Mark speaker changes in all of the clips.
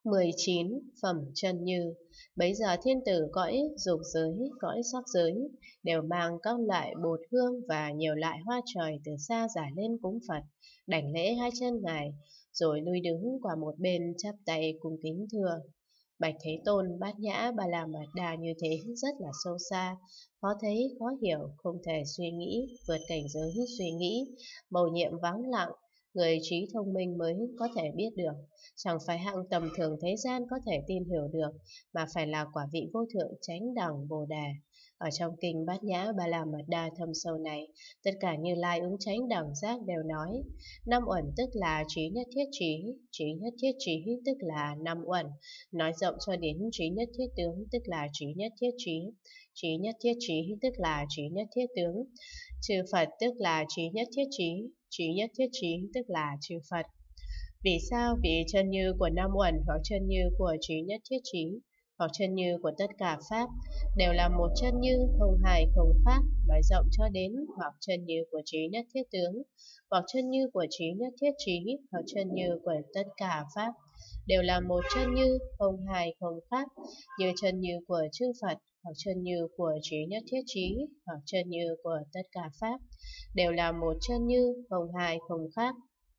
Speaker 1: 19. Phẩm chân như. Bấy giờ thiên tử cõi dục giới, cõi sắc giới đều mang các loại bột hương và nhiều loại hoa trời từ xa giải lên cúng Phật, đảnh lễ hai chân ngài, rồi lui đứng qua một bên chắp tay cung kính thưa: Bạch Thế Tôn, Bát Nhã Ba La Mật Đa như thế rất là sâu xa, khó thấy, khó hiểu, không thể suy nghĩ, vượt cảnh giới suy nghĩ, mầu nhiệm vắng lặng, người trí thông minh mới có thể biết được. Chẳng phải hạng tầm thường thế gian có thể tin hiểu được, mà phải là quả vị vô thượng chánh đẳng Bồ Đề. Ở trong kinh Bát Nhã Ba La Mật Đa thâm sâu này, tất cả Như Lai ứng chánh đẳng giác đều nói: năm uẩn tức là trí nhất thiết trí, trí nhất thiết trí tức là năm uẩn, nói rộng cho đến trí nhất thiết tướng tức là trí nhất thiết trí, trí nhất thiết trí tức là trí nhất thiết tướng, chư Phật tức là trí nhất thiết trí, trí nhất thiết trí tức là chư Phật. Vì sao? Vì chân như của năm uẩn hoặc chân như của trí nhất thiết trí hoặc chân như của tất cả Pháp đều là một chân như không hai không khác, nói rộng cho đến hoặc chân như của trí nhất thiết tướng hoặc chân như của trí nhất thiết trí hoặc chân như của tất cả Pháp đều là một chân như không hai không khác, như chân như của chư Phật hoặc chân như của trí nhất thiết trí hoặc chân như của tất cả Pháp đều là một chân như không hai không khác.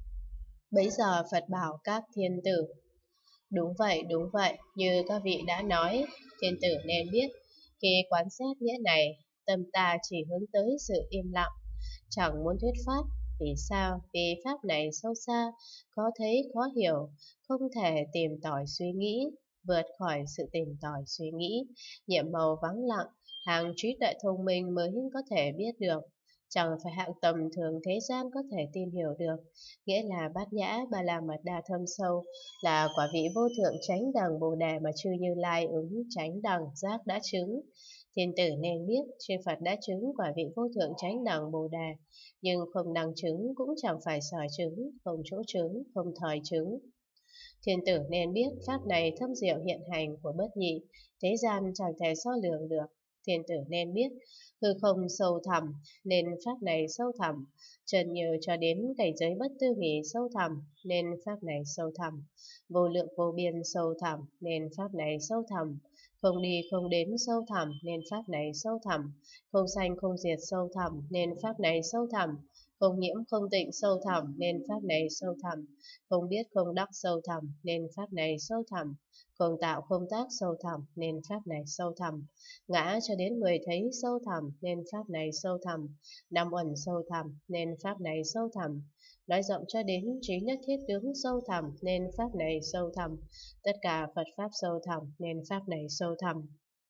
Speaker 1: Bấy giờ Phật bảo các thiên tử: đúng vậy, như các vị đã nói, thiên tử nên biết, khi quán xét nghĩa này, tâm ta chỉ hướng tới sự im lặng, chẳng muốn thuyết pháp. Vì sao? Vì pháp này sâu xa, khó thấy, khó hiểu, không thể tìm tòi suy nghĩ, vượt khỏi sự tìm tòi suy nghĩ, nhiệm màu vắng lặng, hàng trí tuệ thông minh mới có thể biết được. Chẳng phải hạng tầm thường thế gian có thể tin hiểu được, nghĩa là Bát Nhã Ba La Mật Đa thâm sâu, là quả vị vô thượng chánh đẳng Bồ Đề mà chư Như Lai ứng chánh đẳng giác đã chứng. Thiên tử nên biết, chư Phật đã chứng quả vị vô thượng chánh đẳng Bồ Đề, nhưng không năng chứng, cũng chẳng phải sở chứng, không chỗ chứng, không thời chứng. Thiên tử nên biết, pháp này thâm diệu hiện hành của bất nhị, thế gian chẳng thể so lường được. Thiên tử nên biết, hư không sâu thẳm, nên pháp này sâu thẳm, trần như cho đến cảnh giới bất tư nghì sâu thẳm, nên pháp này sâu thẳm, vô lượng vô biên sâu thẳm, nên pháp này sâu thẳm, không đi không đến sâu thẳm, nên pháp này sâu thẳm, không sanh không diệt sâu thẳm, nên pháp này sâu thẳm, không nhiễm không tịnh sâu thẳm, nên pháp này sâu thẳm, không biết không đắc sâu thẳm, nên pháp này sâu thẳm, không tạo không tác sâu thẳm, nên pháp này sâu thẳm, ngã cho đến 10 thấy sâu thẳm, nên pháp này sâu thẳm, năm uẩn sâu thẳm, nên pháp này sâu thẳm, nói rộng cho đến trí nhất thiết tướng sâu thẳm, nên pháp này sâu thẳm, tất cả Phật pháp sâu thẳm, nên pháp này sâu thẳm.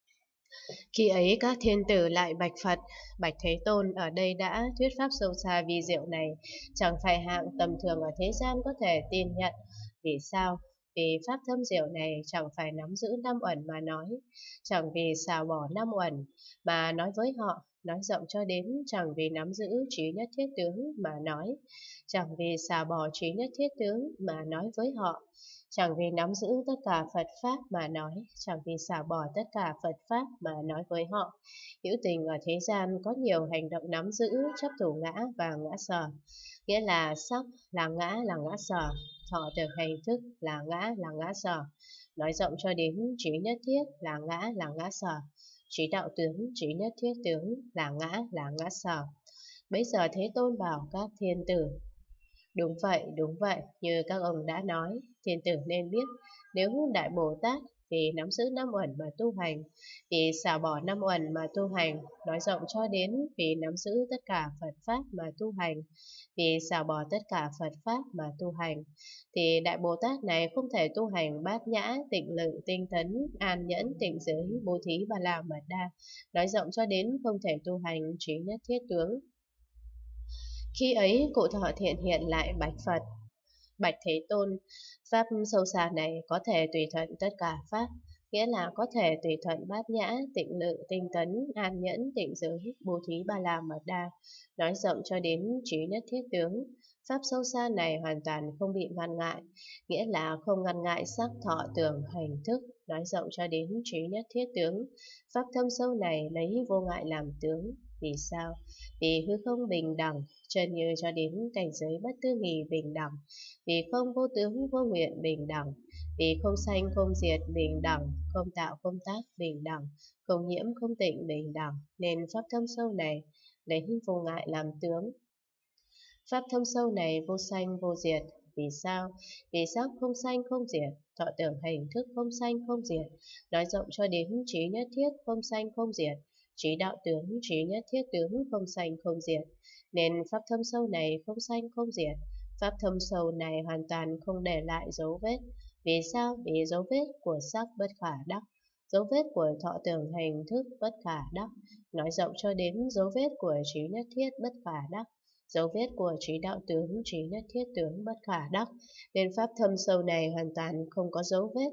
Speaker 1: Khi ấy các thiên tử lại bạch Phật: Bạch Thế Tôn, ở đây đã thuyết pháp sâu xa vi diệu này, chẳng phải hạng tầm thường ở thế gian có thể tin nhận. Vì sao? Vì pháp thâm diệu này chẳng phải nắm giữ năm uẩn mà nói, chẳng vì xào bỏ năm uẩn mà nói với họ, nói rộng cho đến chẳng vì nắm giữ trí nhất thiết tướng mà nói, chẳng vì xào bỏ trí nhất thiết tướng mà nói với họ, chẳng vì nắm giữ tất cả Phật Pháp mà nói, chẳng vì xả bỏ tất cả Phật Pháp mà nói với họ. Hữu tình ở thế gian có nhiều hành động nắm giữ, chấp thủ ngã và ngã sở, nghĩa là sắc là ngã sở, thọ tưởng hành thức là ngã sở, nói rộng cho đến trí nhất thiết là ngã sở, trí đạo tướng, trí nhất thiết tướng là ngã sở. Bấy giờ Thế Tôn bảo các thiên tử: đúng vậy, như các ông đã nói, thiên tử nên biết, nếu Đại Bồ Tát vì nắm giữ năm uẩn mà tu hành, vì xả bỏ năm uẩn mà tu hành, nói rộng cho đến vì nắm giữ tất cả Phật Pháp mà tu hành, vì xả bỏ tất cả Phật Pháp mà tu hành, thì Đại Bồ Tát này không thể tu hành bát nhã, tịnh lự, tinh tấn, an nhẫn, tịnh giới, bố thí, ba la mật đa, nói rộng cho đến không thể tu hành trí nhất thiết tướng. Khi ấy cụ thọ thiện hiện lại bạch Phật: Bạch Thế Tôn, pháp sâu xa này có thể tùy thuận tất cả pháp, nghĩa là có thể tùy thuận bát nhã, tịnh lự, tinh tấn, an nhẫn, tịnh giới, bố thí, ba la mật đa, nói rộng cho đến trí nhất thiết tướng. Pháp sâu xa này hoàn toàn không bị ngăn ngại, nghĩa là không ngăn ngại sắc, thọ, tưởng, hành, thức, nói rộng cho đến trí nhất thiết tướng. Pháp thâm sâu này lấy vô ngại làm tướng. Vì sao? Vì hư không bình đẳng, chân như cho đến cảnh giới bất tư nghì bình đẳng, vì không vô tướng vô nguyện bình đẳng, Vì không sanh không diệt bình đẳng, không tạo không tác bình đẳng, không nhiễm không tịnh bình đẳng, nên pháp thâm sâu này lấy vô ngại làm tướng. Pháp thâm sâu này vô sanh vô diệt. Vì sao? Vì sắc không sanh không diệt, thọ tưởng hành thức không sanh không diệt, nói rộng cho đến trí nhất thiết không sanh không diệt, trí đạo tướng, trí nhất thiết tướng không sanh không diệt. Nên pháp thâm sâu này không sanh không diệt. Pháp thâm sâu này hoàn toàn không để lại dấu vết. Vì sao? Vì dấu vết của sắc bất khả đắc, dấu vết của thọ tưởng hành thức bất khả đắc, nói rộng cho đến dấu vết của trí nhất thiết bất khả đắc, dấu vết của trí đạo tướng, trí nhất thiết tướng bất khả đắc, nên pháp thâm sâu này hoàn toàn không có dấu vết.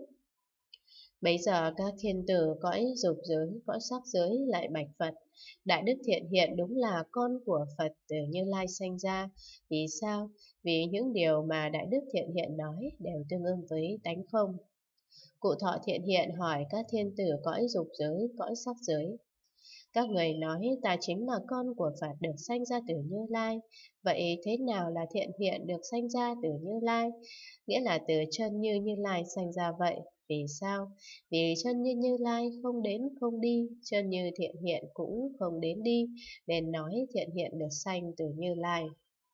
Speaker 1: Bấy giờ các thiên tử cõi dục giới, cõi sắc giới lại bạch Phật: Đại đức thiện hiện đúng là con của Phật từ Như Lai sanh ra. Vì sao? Vì những điều mà Đại đức thiện hiện nói đều tương ưng với tánh không. Cụ Thọ thiện hiện hỏi các thiên tử cõi dục giới, cõi sắc giới: Các người nói ta chính là con của Phật được sanh ra từ Như Lai. Vậy thế nào là thiện hiện được sanh ra từ Như Lai? Nghĩa là từ chân như Như Lai sanh ra vậy. Vì sao? Vì chân như Như Lai không đến không đi, chân như thiện hiện cũng không đến đi, nên nói thiện hiện được sanh từ Như Lai.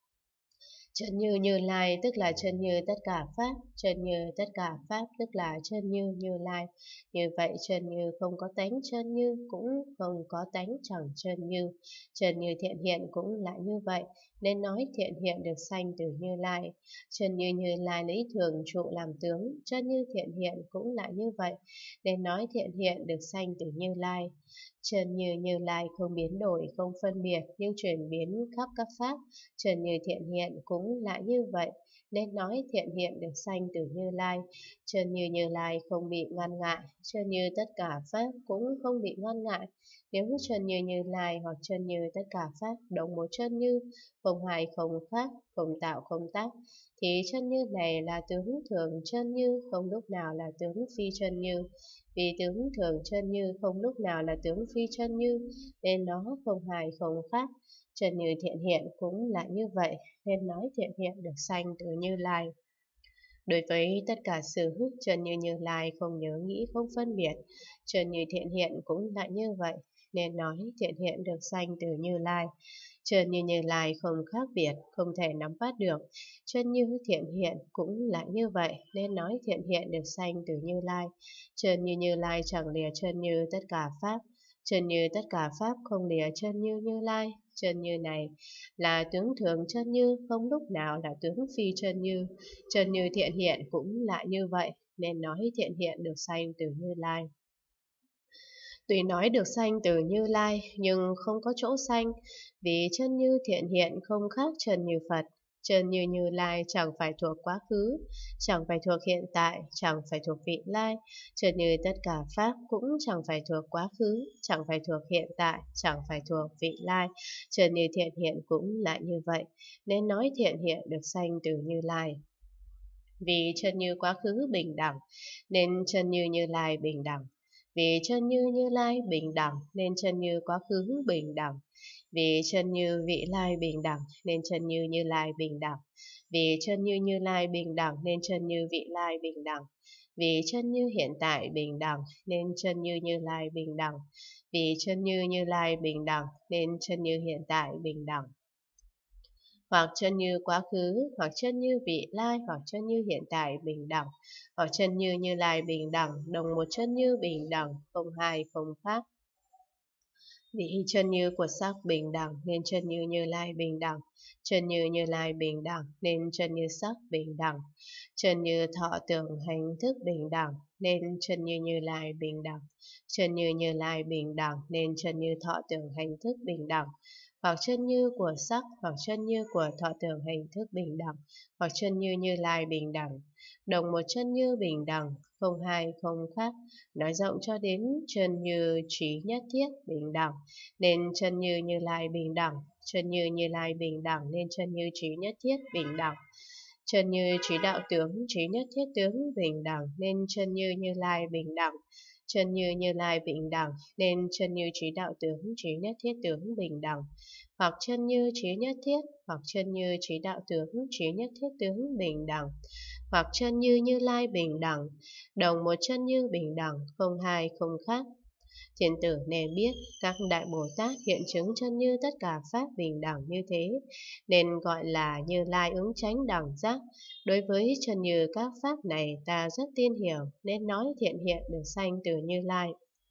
Speaker 1: Chân như Như Lai tức là chân như tất cả Pháp, chân như tất cả Pháp tức là chân như Như Lai. Như vậy chân như không có tánh chân như cũng không có tánh chẳng chân như. Chân như thiện hiện cũng là như vậy, nên nói thiện hiện được sanh từ Như Lai. Chân như Như Lai lấy thường trụ làm tướng, chân như thiện hiện cũng là như vậy, nên nói thiện hiện được sanh từ Như Lai. Chân như Như Lai không biến đổi, không phân biệt, nhưng chuyển biến khắp các Pháp. Chân như thiện hiện cũng lại như vậy, nên nói thiện hiện được sanh từ Như Lai. Chân như Như Lai không bị ngăn ngại, chân như tất cả Pháp cũng không bị ngăn ngại. Nếu chân như Như Lai hoặc chân như tất cả Pháp đồng một chân như, không hai không khác, không tạo không tác, thì chân như này là tướng thường chân như, không lúc nào là tướng phi chân như. Vì tướng thường chân như không lúc nào là tướng phi chân như, nên nó không hai không khác. Chân như thiện hiện cũng là như vậy, nên nói thiện hiện được sanh từ Như Lai. Đối với tất cả sự hữu, chân như Như Lai không nhớ nghĩ không phân biệt, chân như thiện hiện cũng là như vậy, nên nói thiện hiện được sanh từ Như Lai. Chân như Như Lai không khác biệt, không thể nắm bắt được, chân như thiện hiện cũng là như vậy, nên nói thiện hiện được sanh từ Như Lai. Chân như Như Lai chẳng lìa chân như tất cả Pháp, chân như tất cả Pháp không lìa chân như Như Lai. Chân như này là tướng thường chân như, không lúc nào là tướng phi chân như. Chân như thiện hiện cũng lại như vậy, nên nói thiện hiện được sanh từ Như Lai. Tuy nói được sanh từ Như Lai, nhưng không có chỗ sanh, vì chân như thiện hiện không khác chân như Phật. Chân như Như Lai chẳng phải thuộc quá khứ, chẳng phải thuộc hiện tại, chẳng phải thuộc vị lai. Chân như tất cả Pháp cũng chẳng phải thuộc quá khứ, chẳng phải thuộc hiện tại, chẳng phải thuộc vị lai. Chân như thiện hiện cũng lại như vậy, nên nói thiện hiện được sanh từ Như Lai. Vì chân như quá khứ bình đẳng, nên chân như Như Lai bình đẳng. Vì chân như Như Lai bình đẳng, nên chân như quá khứ bình đẳng. Vì chân như vị lai bình đẳng, nên chân như Như Lai bình đẳng. Vì chân như Như Lai bình đẳng, nên chân như vị lai bình đẳng. Vì chân như hiện tại bình đẳng, nên chân như Như Lai bình đẳng. Vì chân như Như Lai bình đẳng, nên chân như hiện tại bình đẳng. Hoặc chân như quá khứ, hoặc chân như vị lai, hoặc chân như hiện tại bình đẳng, hoặc chân như Như Lai bình đẳng, đồng một chân như bình đẳng, không hai không khác. Vì chân như của sắc bình đẳng, nên chân như Như Lai bình đẳng. Chân như Như Lai bình đẳng, nên chân như sắc bình đẳng. Chân như thọ tưởng hành thức bình đẳng, nên chân như Như Lai bình đẳng. Chân như Như Lai bình đẳng, nên chân như thọ tưởng hành thức bình đẳng. Hoặc chân như của sắc, hoặc chân như của thọ tưởng hành thức bình đẳng, hoặc chân như Như Lai bình đẳng. Đồng một chân như bình đẳng, không hai không khác, nói rộng cho đến chân như trí nhất thiết bình đẳng, nên chân như Như Lai bình đẳng. Chân như Như Lai bình đẳng, nên chân như trí nhất thiết bình đẳng. Chân như trí đạo tướng, trí nhất thiết tướng bình đẳng, nên chân như Như Lai bình đẳng. Chân như Như Lai bình đẳng, nên chân như trí đạo tướng, trí nhất thiết tướng bình đẳng. Hoặc chân như trí nhất thiết, hoặc chân như trí đạo tướng, trí nhất thiết tướng bình đẳng. hoặc chân như Như Lai bình đẳng, đồng một chân như bình đẳng, không hai không khác. Thiên tử nên biết các đại Bồ Tát hiện chứng chân như tất cả pháp bình đẳng như thế, nên gọi là Như Lai ứng chánh đẳng giác. Đối với chân như các pháp này ta rất tin hiểu, nên nói thiện hiện được sanh từ Như Lai.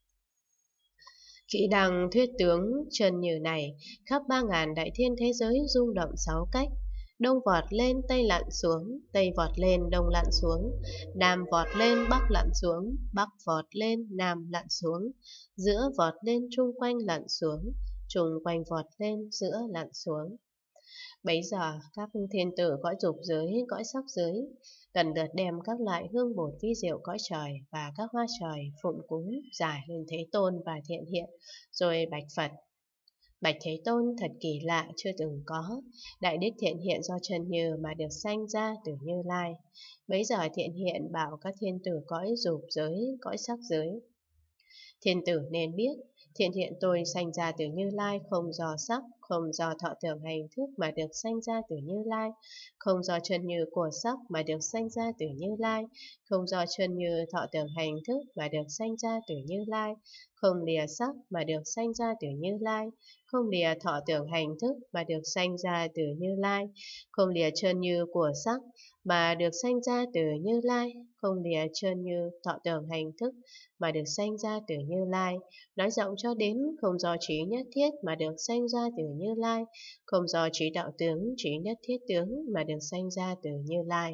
Speaker 1: Khi đang thuyết tướng chân như này, khắp 3.000 đại thiên thế giới rung động 6 cách. Đông vọt lên, Tây lặn xuống, Tây vọt lên, Đông lặn xuống, Nam vọt lên, Bắc lặn xuống, Bắc vọt lên, Nam lặn xuống, giữa vọt lên, chung quanh lặn xuống, chung quanh vọt lên, giữa lặn xuống. Bấy giờ các thiên tử cõi dục giới, cõi sắc giới lần lượt đem các loại hương bột vi diệu cõi trời và các hoa trời phụng cúng giải lên Thế Tôn và thiện hiện, rồi bạch Phật: Bạch Thế Tôn, thật kỳ lạ chưa từng có, đại đích thiện hiện do chân như mà được sanh ra từ Như Lai. Bấy giờ thiện hiện bảo các thiên tử cõi dục giới, cõi sắc giới: Thiên tử nên biết, thiện hiện tôi sanh ra từ Như Lai, không do sắc, không do thọ tưởng hành thức mà được sanh ra từ Như Lai, không do chân như của sắc mà được sanh ra từ Như Lai, không do chân như thọ tưởng hành thức mà được sanh ra từ Như Lai, không lìa sắc mà được sanh ra từ Như Lai, không lìa thọ tưởng hành thức mà được sanh ra từ Như Lai, không lìa chân như của sắc mà được sanh ra từ Như Lai, không lìa chân như thọ tưởng hành thức mà được sanh ra từ Như Lai. Nói rộng cho đến không do trí nhất thiết mà được sanh ra từ Như Lai, không do trí đạo tướng, trí nhất thiết tướng mà được sanh ra từ Như Lai,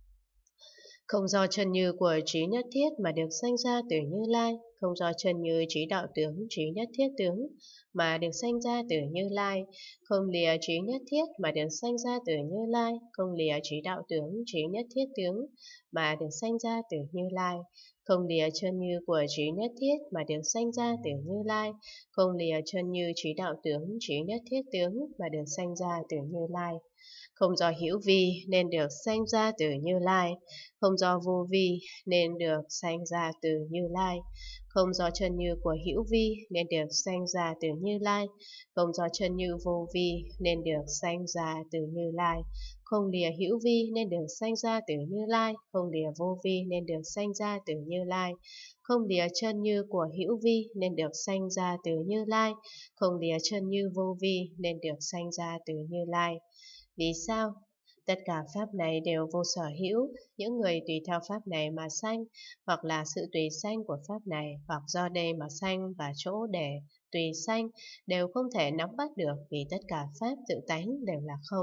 Speaker 1: không do chân như của trí nhất thiết mà được sanh ra từ Như Lai, không do chân như trí đạo tướng, trí nhất thiết tướng mà được sanh ra từ Như Lai, không lìa trí nhất thiết mà được sanh ra từ Như Lai, không lìa trí đạo tướng, trí nhất thiết tướng mà được sanh ra từ Như Lai, không lìa chân như của trí nhất thiết mà được sanh ra từ Như Lai, không lìa chân như trí đạo tướng, trí nhất thiết tướng mà được sanh ra từ Như Lai, không do hữu vi nên được sanh ra từ Như Lai, không do vô vi nên được sanh ra từ Như Lai, không do chân như của hữu vi nên được sanh ra từ Như Lai, không do chân như vô vi nên được sanh ra từ Như Lai, không lìa hữu vi nên được sanh ra từ Như Lai, không lìa vô vi nên được sanh ra từ Như Lai, không lìa chân như của hữu vi nên được sanh ra từ Như Lai, không lìa chân như vô vi nên được sanh ra từ Như Lai. Vì sao? Tất cả pháp này đều vô sở hữu, những người tùy theo pháp này mà sanh, hoặc là sự tùy sanh của pháp này, hoặc do đây mà sanh và chỗ để tùy sanh, đều không thể nắm bắt được vì tất cả pháp tự tánh đều là không.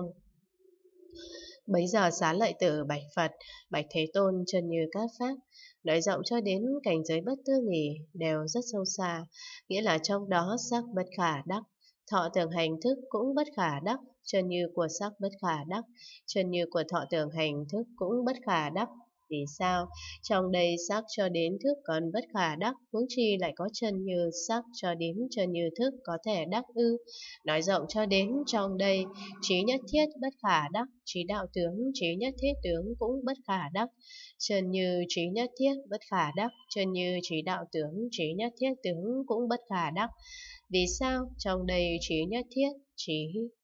Speaker 1: Bấy giờ Xá Lợi Tử bạch Phật: Bạch Thế Tôn, chân như các pháp, nói rộng cho đến cảnh giới bất tư nghì, đều rất sâu xa, nghĩa là trong đó sắc bất khả đắc, thọ tưởng hành thức cũng bất khả đắc, chân như của sắc bất khả đắc, chân như của thọ tưởng hành thức cũng bất khả đắc. Vì sao? Trong đây sắc cho đến thức còn bất khả đắc, huống chi lại có chân như sắc cho đến chân như thức có thể đắc ư? Nói rộng cho đến trong đây, trí nhất thiết bất khả đắc, trí đạo tướng, trí nhất thiết tướng cũng bất khả đắc, chân như trí nhất thiết bất khả đắc, chân như trí đạo tướng, trí nhất thiết tướng cũng bất khả đắc. Vì sao? Trong đây trí nhất thiết, trí